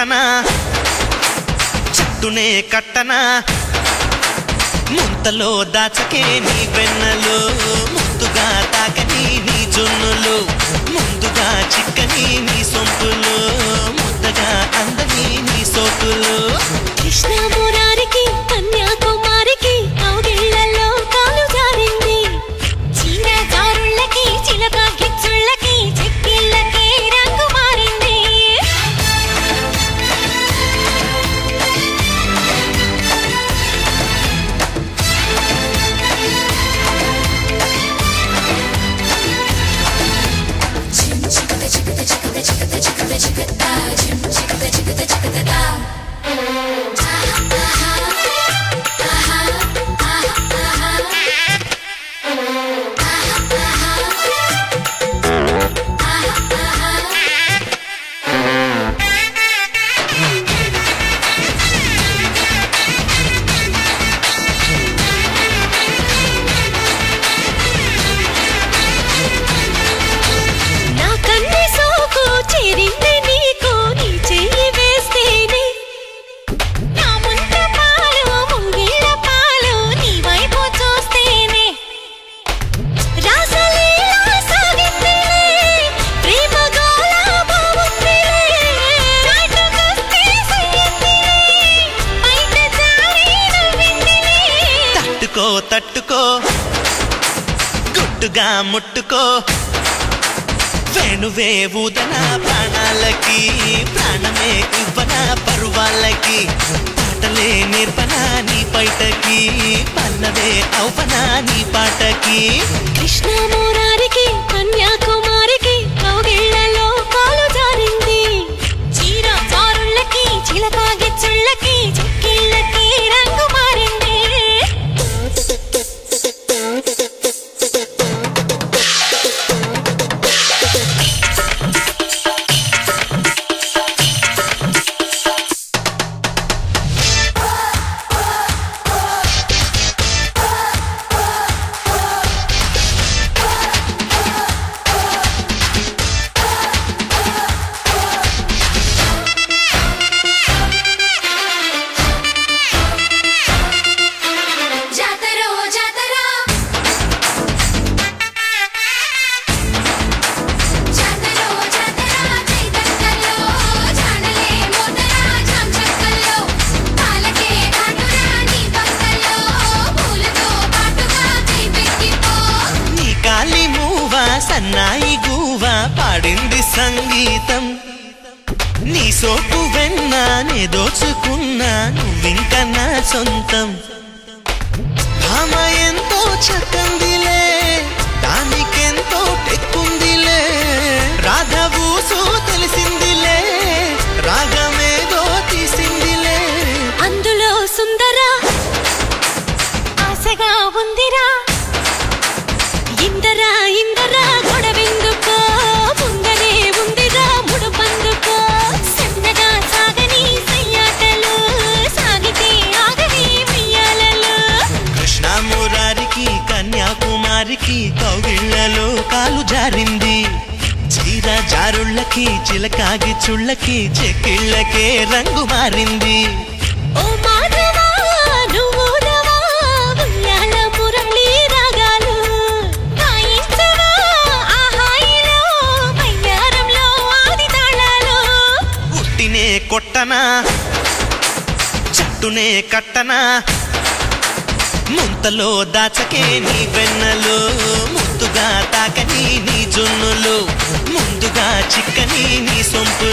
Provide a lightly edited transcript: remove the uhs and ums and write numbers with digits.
కొట్టనా చెట్టునే కట్టనా ముంతలో దాచకే నీ వెన్నెలు ముద్దుగా తాకని నీ జొన్నులు ముందుగా చిక్కని నీ సొంపులు ముద్దగా అందని నీ సోకులు కృష్ణ మురారికి కన్యాకుమారికి కౌగిళ్ళలో కాలు జారింది చీర జారుళ్ళకి చిలక గిచ్చుళ్ళకి చెక్కిళ్ళకి రంగు మారింది తట్టుకో గుట్టుగా ముట్టుకో వేణువే ఊదన ప్రాణాలకి ప్రాణమే ఇవ్వన పరువాళ్ళకి పాటలే నేర్పన నీ పైటకి పల్లవే అవ్వన నీ పాటకి కృష్ణ మురారికి కన్యాకుమారికి కౌగిళ్ళలో కాలు జారింది చీర జారుళ్ళకి చిలక గిచ్చుళ్ళకి చెక్కిళ్ళకి రంగు మారింది సన్నాయి గువ్వ పాడింది సంగీతం నీ సోపు వెన్నానే దోచుకున్నా నువ్వింక నా సొంతం భామ ఎంతో చక్కందిలే దానికెంతో టెక్కుందిలే రాధవూసు తెలిసిందిలే రాగమేదో తీసిందిలే అందులో సుందర ఆశగా ఉందిరా ఇందరా ఇందరా గొడవెందుకో ముందరే ఉందిరా ముడుపందుకో సన్నగా సాగని సయ్యాటలు సాగితే ఆగని ఉయ్యాలలు కృష్ణ మురారికి కన్యాకుమారికి కౌగిళ్ళలో కాలు జారింది చీర జారుళ్ళకి చిలకాగి చుళ్ళకి చెక్కిళ్ళకే రంగు మారింది ఓ మాధవా నువ్వు రవా ఉయ్యాల మురళి రాగాలు గాయించవా ఆ హాయిలో వయ్యారంలో ఆది తాళాలు ఉట్టినే కొట్టనా చెట్టునే కట్టనా ముంతలో దాచకే నీ వెన్నెలు ముద్దుగా తాకని నీ జొన్నులు ముందుగా చిక్కని నీ సొంపు